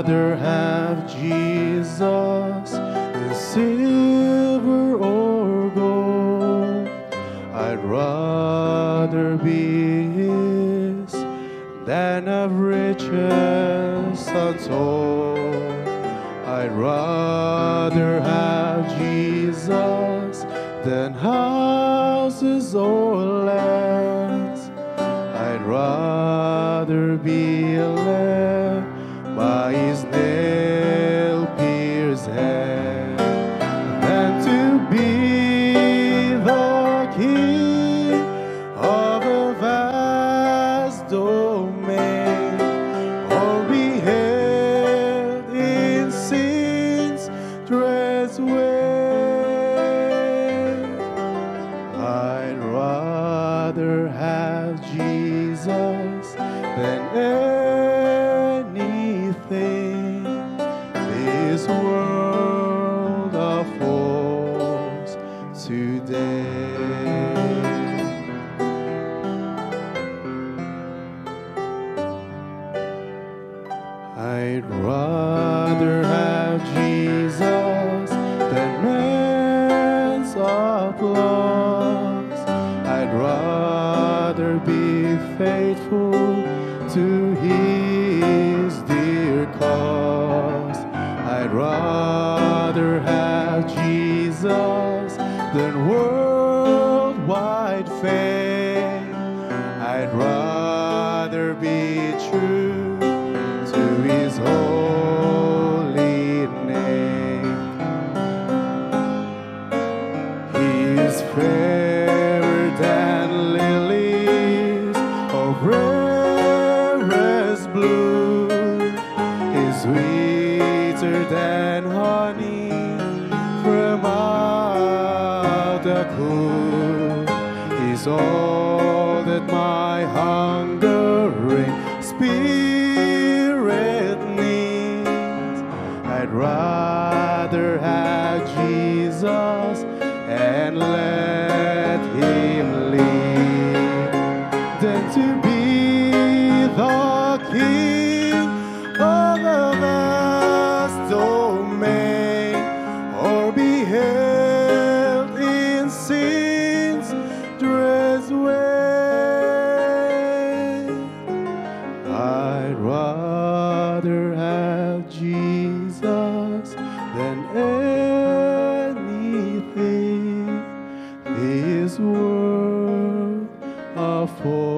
rather have Jesus than silver or gold. I'd rather be His than of riches untold. I'd rather have Jesus than houses or lands. I'd rather be led by His nail-pierced hand than to be the king of a vast domain, or be held in sin's dread way. I'd rather have Jesus than anything this world affords today. I'd rather have Jesus than man's applause. I'd rather be faithful to His dear cause. I'd rather have Jesus than worldwide fame. I'd rather be true to His holy name. He is fairer than lilies of rarest bloom. Is sweeter than honey from out the cool. Is all that my hungering spirit needs. I'd rather have Jesus and let Him lead than to be the king of a vast domain, or be held in sin's dread way. I'd rather have Jesus than anything this world affords.